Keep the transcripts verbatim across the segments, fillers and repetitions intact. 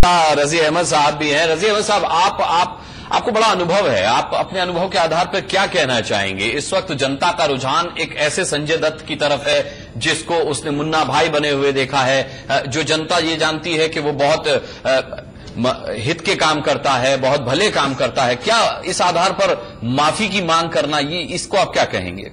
रजी अहमद साहब भी हैं। रजी अहमद साहब, आप आप आपको बड़ा अनुभव है, आप अपने अनुभव के आधार पर क्या कहना चाहेंगे? इस वक्त जनता का रुझान एक ऐसे संजय दत्त की तरफ है जिसको उसने मुन्ना भाई बने हुए देखा है, जो जनता ये जानती है कि वो बहुत हित के काम करता है, बहुत भले काम करता है। क्या इस आधार पर माफी की मांग करना, ये इसको आप क्या कहेंगे?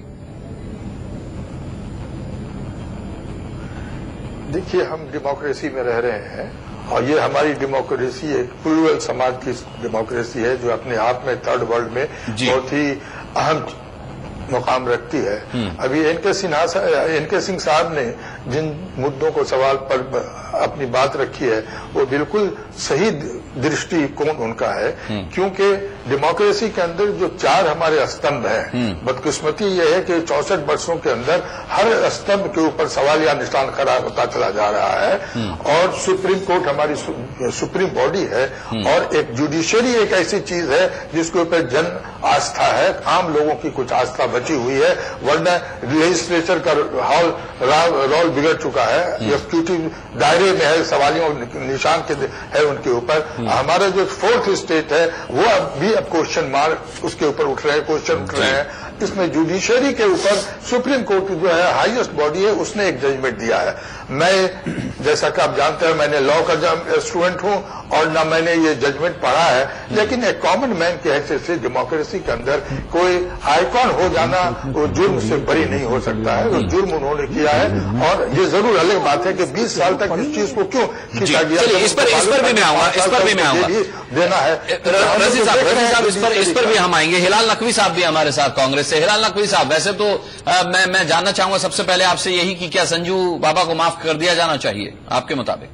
देखिए, हम डेमोक्रेसी में रह रहे हैं और ये हमारी डेमोक्रेसी एक प्लूरल समाज की डेमोक्रेसी है जो अपने आप में थर्ड वर्ल्ड में बहुत ही अहम मुकाम रखती है। अभी एनके सिन्हा एनके सिंह साहब ने जिन मुद्दों को सवाल पर अपनी बात रखी है वो बिल्कुल सही दृष्टिकोण उनका है, क्योंकि डेमोक्रेसी के अंदर जो चार हमारे स्तंभ हैं, बदकिस्मती यह है कि चौसठ वर्षों के अंदर हर स्तंभ के ऊपर सवाल या निशान खड़ा होता चला जा रहा है। और सुप्रीम कोर्ट हमारी सु, सुप्रीम बॉडी है और एक जुडिशरी एक ऐसी चीज है जिसके ऊपर जन आस्था है, आम लोगों की कुछ आस्था बची हुई है, वरना लेजिस्लेचर का हॉल रोल बिगड़ चुका है, एग्जीक्यूटिव दायरे में है, सवालियों निशान के है उनके ऊपर। हमारा जो फोर्थ स्टेट है वो अब भी अब क्वेश्चन मार्क उसके ऊपर उठ रहे हैं, क्वेश्चन उठ रहे हैं। इसमें जुडिशरी के ऊपर सुप्रीम कोर्ट जो है हाईएस्ट बॉडी है, उसने एक जजमेंट दिया है। मैं जैसा कि आप जानते हैं मैंने लॉ का स्टूडेंट हूं और न मैंने ये जजमेंट पढ़ा है, लेकिन एक कॉमन मैन की हैसियत से डेमोक्रेसी के अंदर कोई आइकॉन हो जाना वो जुर्म से बरी नहीं हो सकता है। वो जुर्म उन्होंने किया है और ये जरूर अलग बात है कि बीस साल तक इस चीज को क्यों खींचा गया। इस पर इस पर भी मैं आऊंगा इस पर भी मैं आऊंगा देना है रजी साहब, रजी साहब इस पर इस पर भी हम आएंगे। हिलाल नकवी साहब भी हमारे साथ कांग्रेस से। हिलाल नकवी साहब, वैसे तो आ, मैं मैं जानना चाहूंगा सबसे पहले आपसे यही कि क्या संजू बाबा को माफ कर दिया जाना चाहिए आपके मुताबिक?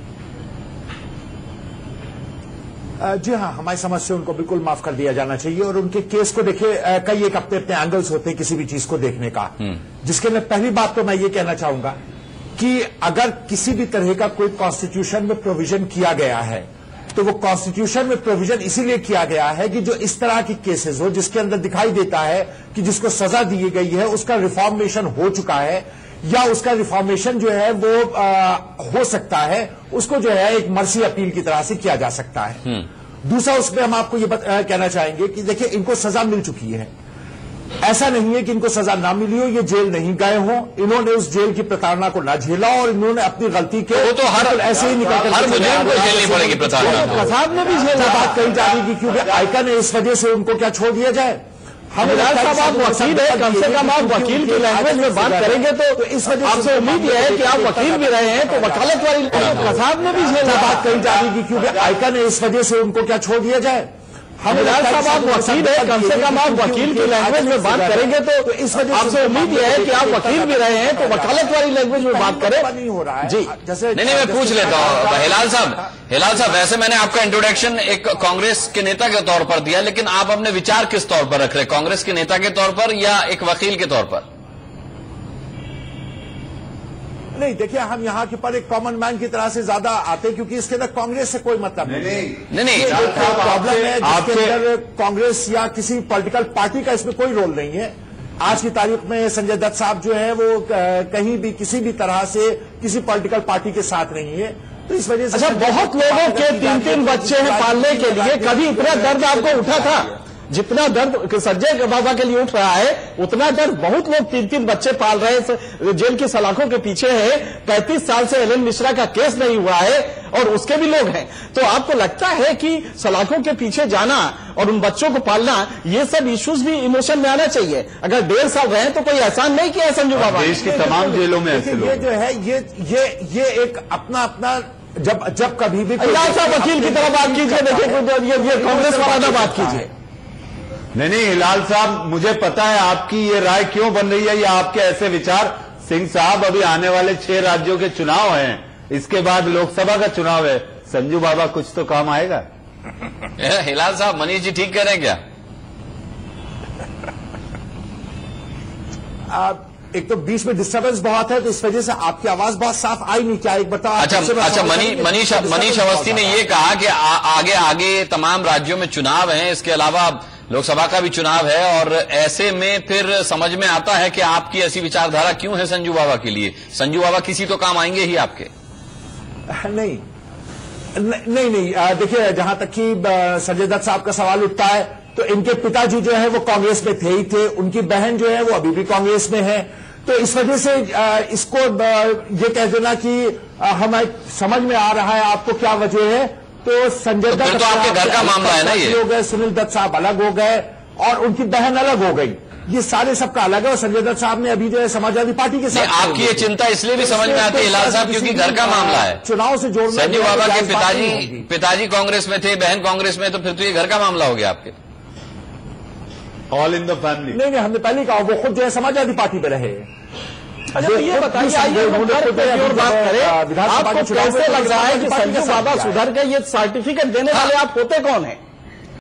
जी हाँ, हमारी समझ से उनको बिल्कुल माफ कर दिया जाना चाहिए। और उनके केस को देखिए, कई एक अपने अपने एंगल्स होते हैं किसी भी चीज को देखने का, जिसके में पहली बात तो मैं ये कहना चाहूंगा कि अगर किसी भी तरह का कोई कॉन्स्टिट्यूशन में प्रोविजन किया गया है तो वो कॉन्स्टिट्यूशन में प्रोविजन इसीलिए किया गया है कि जो इस तरह की केसेस हो जिसके अंदर दिखाई देता है कि जिसको सजा दी गई है उसका रिफॉर्मेशन हो चुका है या उसका रिफॉर्मेशन जो है वो आ, हो सकता है, उसको जो है एक मर्सी अपील की तरह से किया जा सकता है। दूसरा, उसमें हम आपको ये बत, आ, कहना चाहेंगे कि देखिए, इनको सजा मिल चुकी है, ऐसा नहीं है कि इनको सजा ना मिली हो, ये जेल नहीं गए हो, इन्होंने उस जेल की प्रताड़ना को ना झेला और इन्होंने अपनी गलती के वो तो हर ऐसे ही निकल कर हर मुजरिम को झेलनी पड़ेगी प्रताड़ना। साहब ने भी झेलना बात कही जा रही, क्योंकि आइकन है, इस वजह से उनको क्या छोड़ दिया जाए? हम साहब आप वकील है, कम से कम आप वकील की लैंग्वेज में बात करेंगे तो इस वजह आपसे उम्मीद यह है कि आप वकील भी रहे हैं तो वकालत वाली साहब ने भी झेलना बात कही जा रही, क्योंकि आइकन है, इस वजह से उनको क्या छोड़ दिया जाए? हम साहब आप वकील है, कम से कम आप वकील की लैंग्वेज में बात करेंगे तो इस वजह आपसे उम्मीद यह है कि आप वकील भी रहे हैं तो वकालत वाली लैंग्वेज में बात करें। नहीं हो रहा है जी, जैसे नहीं नहीं मैं पूछ लेता हूँ हिलाल साहब। हिलाल साहब, वैसे मैंने आपका इंट्रोडक्शन एक कांग्रेस के नेता के तौर पर दिया, लेकिन आप अपने विचार किस तौर पर रख रहे हैं, कांग्रेस के नेता के तौर पर या एक वकील के तौर पर? नहीं, देखिए, हम यहाँ के पर एक कॉमन मैन की तरह से ज्यादा आते हैं, क्योंकि इसके अंदर कांग्रेस से कोई मतलब नहीं। नहीं नहीं प्रॉब्लम है जिसके अंदर कांग्रेस या किसी पॉलिटिकल पार्टी का इसमें कोई रोल नहीं है। आज की तारीख में संजय दत्त साहब जो है वो कहीं भी किसी भी तरह से किसी पॉलिटिकल पार्टी के साथ नहीं है, तो इस वजह से अच्छा, बहुत लोगों के तीन तीन बच्चे हैं पालने के लिए, कभी इतना दर्द आपको उठा था? जितना दर्द संजय बाबा के लिए उठ रहा है उतना दर्द बहुत लोग तीन तीन बच्चे पाल रहे हैं, जेल की सलाखों के पीछे है। पैंतीस साल से एल एन मिश्रा का केस नहीं हुआ है और उसके भी लोग हैं। तो आपको लगता है कि सलाखों के पीछे जाना और उन बच्चों को पालना, ये सब इश्यूज भी इमोशन में आना चाहिए? अगर डेढ़ साल रहे तो कोई एहसान नहीं किया संजू बाबा? देश की तमाम जेलों में ऐसे लोग, ये जो है ये ये ये एक अपना अपना जब जब कभी भी साहब वकील की तरह बात कीजिए, देखिए ये कांग्रेस वाला ना बात कीजिए। नहीं नहीं हिलाल साहब, मुझे पता है आपकी ये राय क्यों बन रही है या आपके ऐसे विचार। सिंह साहब, अभी आने वाले छह राज्यों के चुनाव हैं, इसके बाद लोकसभा का चुनाव है, संजू बाबा कुछ तो काम आएगा। हिलाल साहब, मनीष जी ठीक कह रहे हैं क्या? आप एक तो बीच में डिस्टर्बेंस बहुत है, तो इस वजह से आपकी आवाज बहुत साफ आई नहीं। क्या एक बता? अच्छा अच्छा मनीष मनीष मनीष अवस्थी ने ये कहा कि आ, आगे आगे तमाम राज्यों में चुनाव हैं, इसके अलावा लोकसभा का भी चुनाव है, और ऐसे में फिर समझ में आता है कि आपकी ऐसी विचारधारा क्यों है संजू बाबा के लिए। संजू बाबा किसी तो काम आएंगे ही आपके। नहीं, नहीं नहीं देखिए, जहां तक कि संजय दत्त साहब का सवाल उठता है तो इनके पिताजी जो है वो कांग्रेस में थे ही थे, उनकी बहन जो है वो अभी भी कांग्रेस में है। तो इस वजह से इसको ये कह देना कि हमें समझ में आ रहा है आपको क्या वजह है, तो संजय दत्त तो आपके घर का मामला है ना, ये हो गए, सुनील दत्त साहब अलग हो गए और उनकी बहन अलग हो गई, ये सारे सबका अलग है। और संजय दत्त साहब ने अभी जो है समाजवादी पार्टी के साथ, आपकी ये चिंता इसलिए भी समझ में आती है हिलाल साहब क्योंकि घर का मामला है, चुनाव से जोड़ना। संजू बाबा के पिताजी पिताजी कांग्रेस में थे, बहन कांग्रेस में, तो फिर तो ये घर का मामला हो गया आपके। All in the family. नहीं नहीं, हमने पहले कहा वो खुद जो है समाजवादी पार्टी में रहे। अच्छा तो ये बताइए, आइए हम घर पे और बात करें, आपको कैसे लग रहा है कि संजू बाबा सुधर के ये सर्टिफिकेट देने वाले आप होते कौन है?